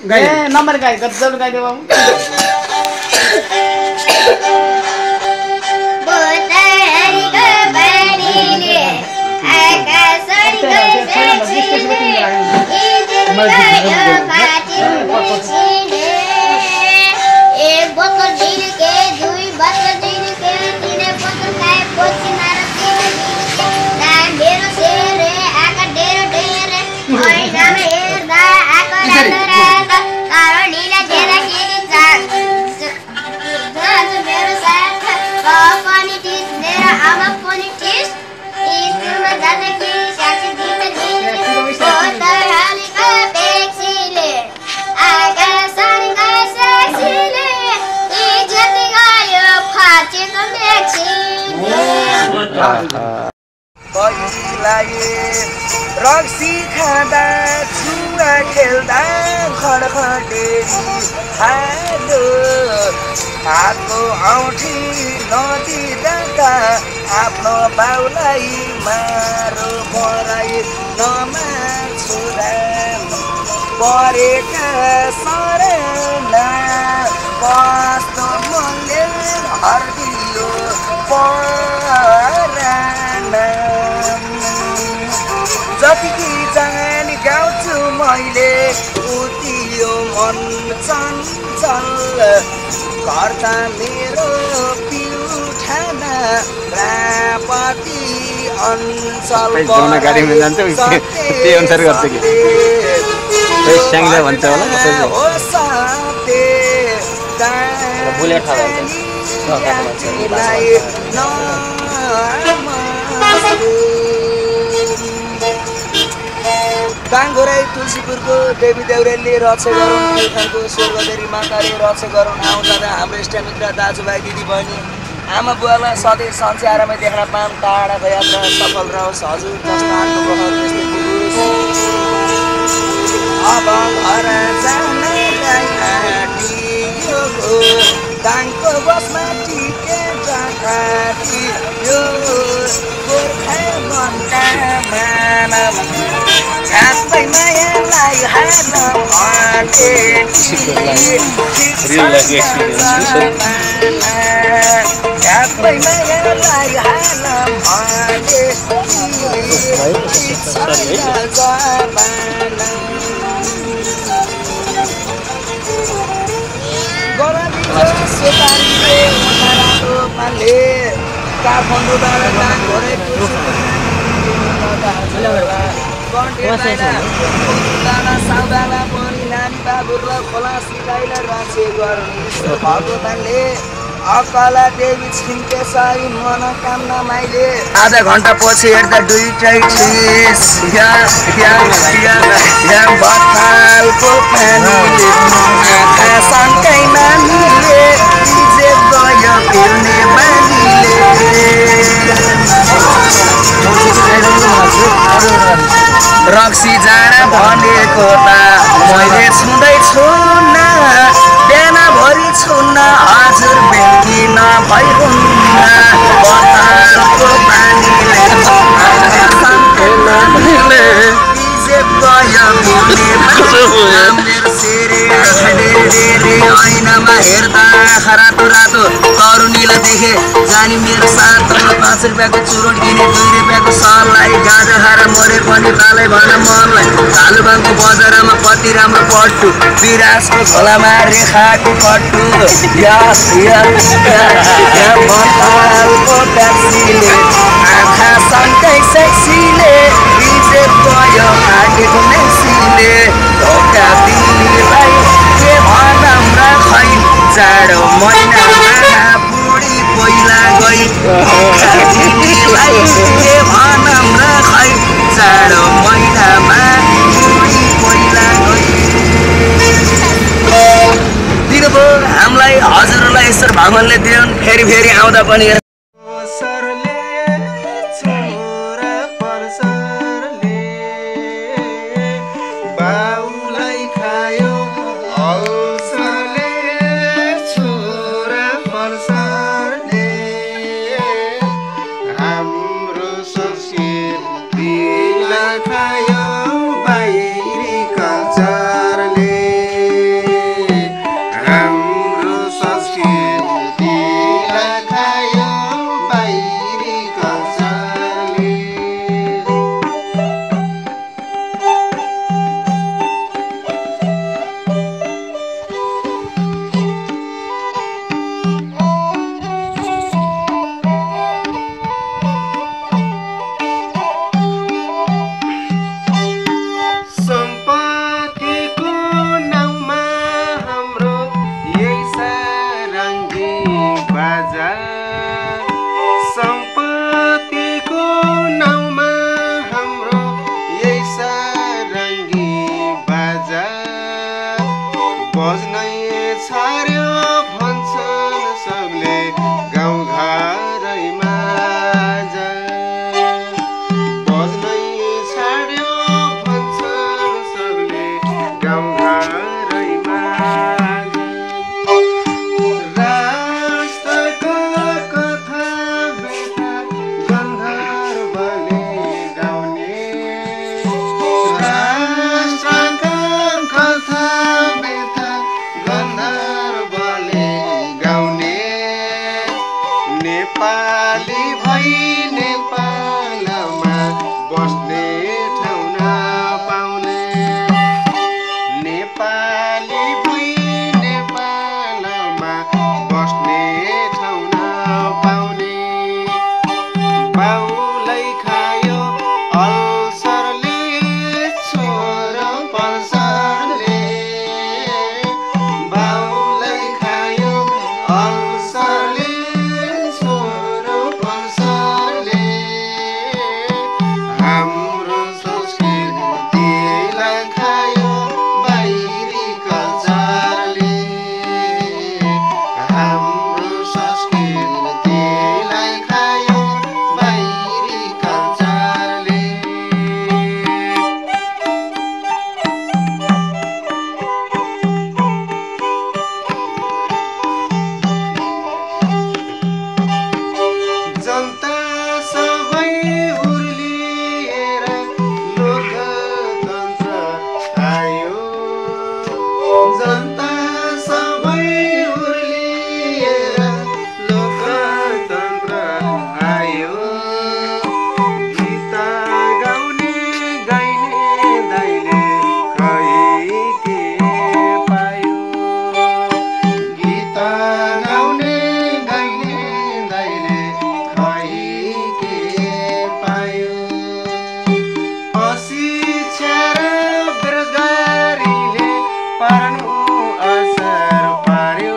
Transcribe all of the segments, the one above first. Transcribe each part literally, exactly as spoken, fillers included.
गाई ए नम्बर गाई गजब गाई दे बाबु बोतरीको पानीले आकाशको साक्षीले इन्जिनको फाटी मिसिने एक बोतल झिल्के दुई बोतल झिल्के तिन बोतल खाए पछि मार तिमीले ना मेरो सेरे आका डेरो डेरे ऐनामा हेर्दा आको रातो रातो तारो नीला जेरा केटी चाक आज मेरो साथ पनि टिस मेरो आमा पनि टिस स्कुलमा जाँदाखेरि साक्षी दिन दिन बोतल हालेको पेप्सीले आकाशका साक्षीले इज्जत गयो फाटेको मेक्सीले रक्सी खाँदा छुवा खेल्दा खडखडेरी हालो हातको औँठी नदिँदा आफ्नो बाउलाई मारो मराई नमार्छु परेका सरेना कस्तो मनले हरियो पराना जतिकी जानी गाउँछु मैले उति यो मन चञ्चल गर्दा मेरो पिउठाना रापति अञ्चल गाडीमा जान्छ त्यही अनुसार गर्छ कि स्याङ्जा भन्छ होला कसैले बुलेट दाङघोराई तुलसीपुरको देवी देउरेलले रक्षा गरौँ खानको स्वर्गदेवी माताले रक्षा गरौँ आउँ जाँदा हाम्रो इष्टमित्र दाजुभाइ दिदी बहिनी आमा बुवालाई सधैँ सन्चै आरामै देख्न पाऊँ टाढाको यात्रा सफल रहोस् हजुर जस्तो आत्मग्रह त्यस्तै पुगोस् अब घर जानलाई आँटियो दाङको बसमा टिकेट काटियो गोर्खा मनका मानव छाप्दै मायालाई हाल्न आँटे छाप्दै मायालाई हाल्न आँटे सेतारीले उठाएको पाले काठमाडौँबाट दाङघोरै साउदाला पनि नानी बाबुलाई खोला सिकाइलाई राखे गर्नु भगवानले अकला देवी छिन्के सही मनोकामना माइले आधा घन्टा पछि हेर्दा दुईटै ठिस बथालको पानीले आँखा सन्कैमा मिले जे गयो फिर्ने बानीले रक्सी जान भनेको त मैले छुँदैछु न बिहानभरि छुन्न हजुर भेटिन भइहुन्न बथालको पानीले ऐनामा हेर्दा रातो रातो तरुनीलाई देखे जानी मेरो साथ पाँच रुपियाँको चुरोट किने दुई रुपियाँको सरलाई गाजा खाएर मरे पनि तालै भन मनलाई तालुबाङको बजारमा कति राम्रो पट्टु विराजको खोलामा रेखाको पट्टु बथालको ट्याक्सीले आँखा सन्कै सेक्सीले इज्जत गयो आँटेको मेक्सीले धोका दिनेलाई के भनौँ र खै जाडो महिनामा बुढी पहिला गई धोका दिनेलाई के भनौँ र खै जाडो महिनामा बुढी पहिला गई दिनुभयो हामीलाई हजुरहरूलाई ईश्वर भगवानले दिउन् फेरि फेरि आउँदा पनि बज्नै छाड्यो भन्छन् सबले गाउँघरैमा बज्नै छाड्यो भन्छन् सबले गाउँघरैमा राष्ट्रको कथा बेथा गन्धर्वले गाउने राष्ट्रको कथा बेथा गन्धर्वले गाउने नेपाली भई नेपालमा बस्ने ठाउँ नपाउने नेपाली भई नेपालमा बस्ने ठाउँ नपाउने बाउलाई खायो अल्सरले छोरो पल्सरले बाउलाई खायो अल्सरले छोरो पल्सरले हाम्रो संस्कृतिलाई खायो बाहिरी कल्चरले हाम्रो संस्कृतिलाई खायो बाहिरी कल्चरले जनता सबै उर्लिएर लोकतन्त्र आयो जनता सबै उर्लिएर लोकतन्त्र आयो गीत गाउने गाइने दाइले खै के पायो गीत गाउने गाइने दाइले खै के पायो अशिक्षा र बेरोजगारीले पार्नु असर पार्यो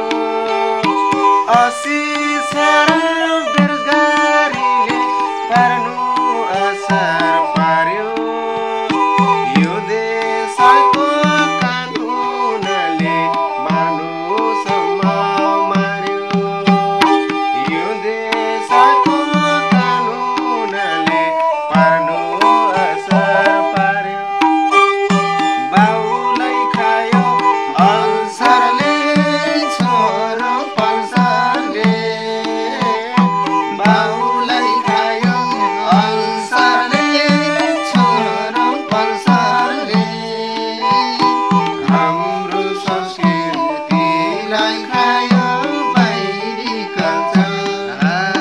अशिक्षा र बेरोजगारीले पार्नु असर पार्यो यो देशको कानुनले मार्नुसम्म मार्यो यो देशको कानुनले पार्नु असर पार्यो बाउलाई खायो अल्सरले छोरो पल्सरले बाउलाई खायो अल्सरले छोरो पल्सरले हाम्रो संस्कृतिलाई खायो बाहिरी कल्चर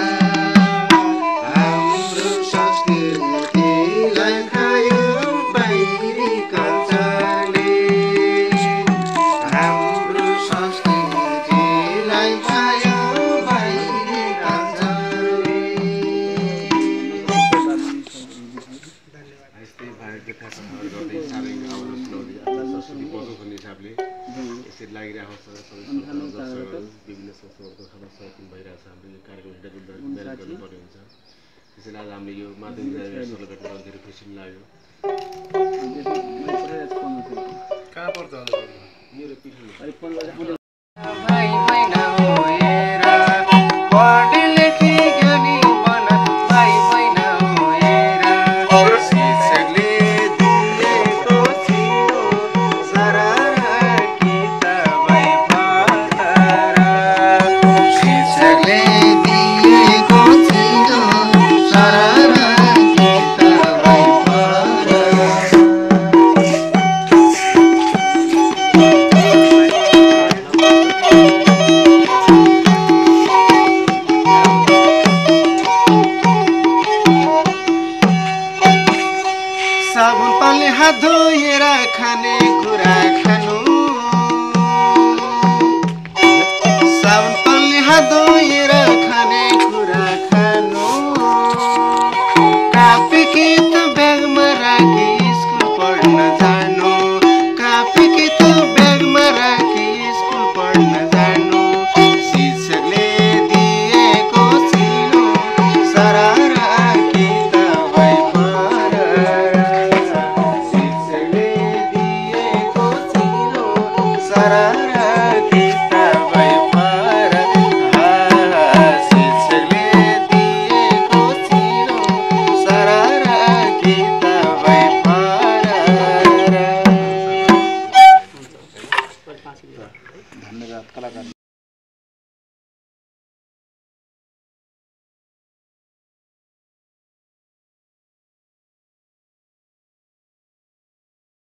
हाम्रो संस्कृतिलाई खायो बाहिरी कल्चरले हाम्रो संस्कृतिलाई खायो बाहिरी कल्चरले यस्तै भारतीय फ्यासनहरू गर्दै साह्रै आवाज सुनाउँदै आफ्ना संस्कृति बचाउँछन् हिसाबले यसरी लागिरहेको छ सबै श्रोताहरू, दर्शकहरू विभिन्न संस्थाहरूको खबर सकिन भइरहेको छ हाम्रो यो कार्यक्रम हिँड्दा म्यानेज गर्नुपर्ने हुन्छ त्यसैले आज हामीले यो माध्यम सरले भेट्न धेरै खुसी पनि लाग्यो कहाँ पर्छ मेरो पिठो भाइ बहिना होएर पढे लेखे ज्ञानी बन भाइ बहिना होएर शिक्षकले दिएको थियो सरर किताबै पढेर शिक्षकले दिएको थियो सरर किताबै पढेर धन्यवाद कलाकार।